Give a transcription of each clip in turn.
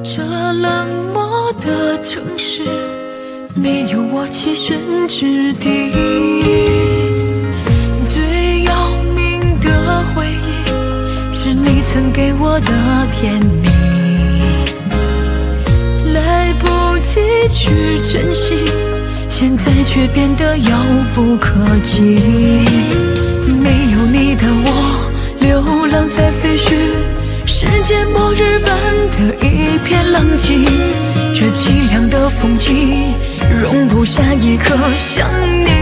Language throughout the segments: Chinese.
这冷漠的城市没有我栖身之地，最要命的回忆是你曾给我的甜蜜，来不及去珍惜，现在却变得遥不可及。没有你的我流浪在废墟，世界末日般的一片狼藉，这凄凉的风景容不下一颗想你。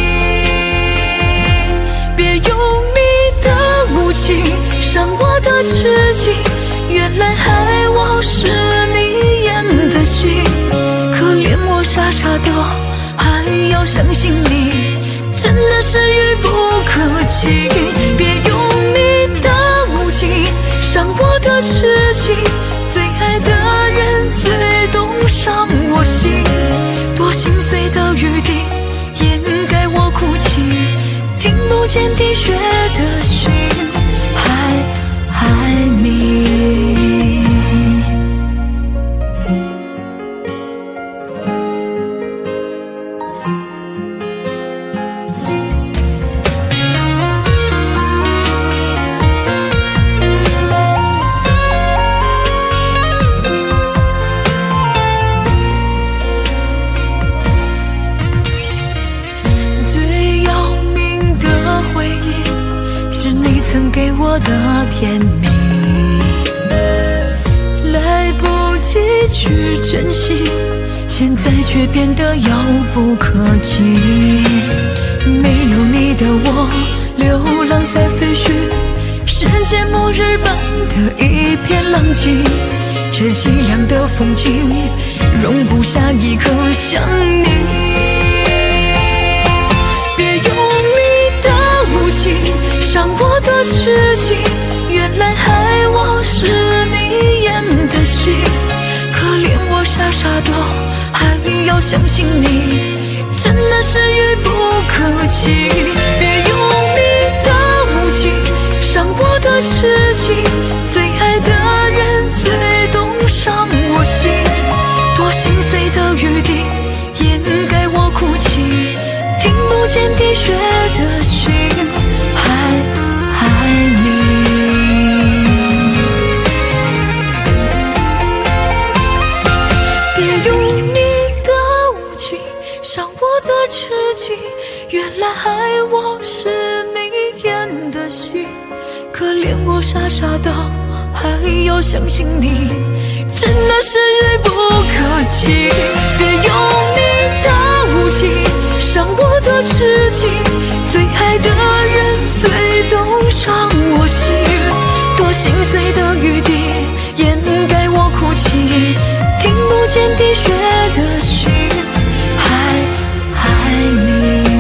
别用你的无情伤我的痴情，原来害我是你演的戏，可怜我傻傻的还要相信你，真的是愚不可及。别用你的无情伤我的痴情，最爱的人最懂伤我心，多心碎的雨滴掩盖我哭泣，听不见滴血的心还爱你。曾给我的甜蜜，来不及去珍惜，现在却变得遥不可及。没有你的我流浪在废墟，世界末日般的一片狼藉，这凄凉的风景容不下一颗想你。别用你的无情伤我的痴情，原来害我是你演的戏，可怜我傻傻的还要相信你，真的是愚不可及。别用你的无情伤我的痴情，最爱的人最懂伤我心，多心碎的雨滴掩盖我哭泣，听不见滴血的心还爱你。别用你的无情伤我的痴情，原来害我是你演的戏，可怜我傻傻的还要相信你，真的是愚不可及。别用你的无情伤我的痴情，最爱的人最懂伤我心，多心碎的雨滴掩盖我哭泣，听不见滴血的心还爱你。